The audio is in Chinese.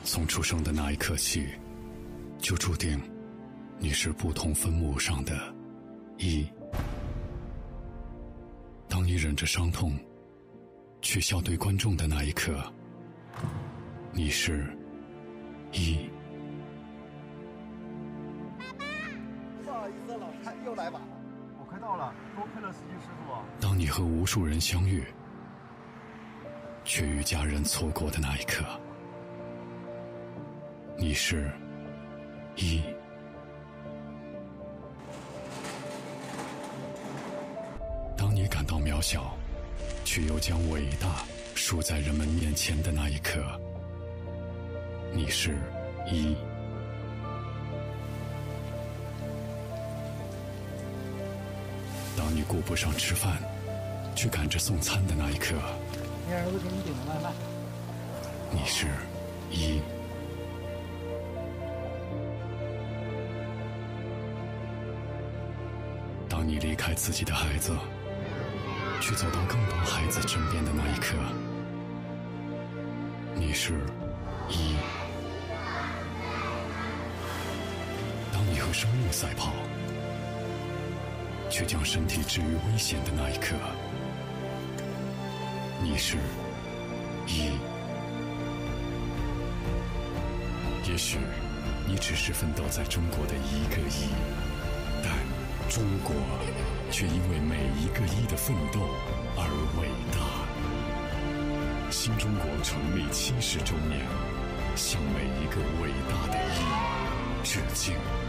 从出生的那一刻起，就注定你是不同分母上的一。当你忍着伤痛去笑对观众的那一刻，你是一。 不好意思，老蔡又来晚了。 我快到了，多亏了司机师傅。 当你和无数人相遇，却与家人错过的那一刻，你是一。当你感到渺小，却又将伟大竖在人们面前的那一刻，你是一。当你顾不上吃饭，去赶着送餐的那一刻， 你儿子给你点的外卖。 你是一。当你离开自己的孩子，去走到更多孩子身边的那一刻，你是一。当你和生命赛跑，却将身体置于危险的那一刻，你是一。也许你只是奋斗在中国的一个一，但中国却因为每一个一的奋斗而伟大。新中国成立70周年，向每一个伟大的一致敬。